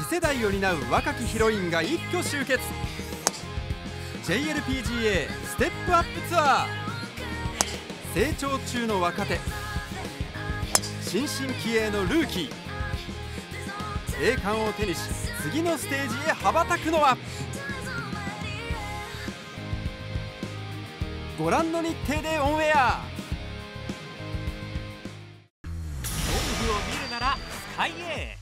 世代を担う若きヒロインが一挙集結。 JLPGA ステップアップツアー。成長中の若手、新進気鋭のルーキー、栄冠を手にし次のステージへ羽ばたくのは。ご覧の日程でオンエア。 ゴルフを見るならスカイ A。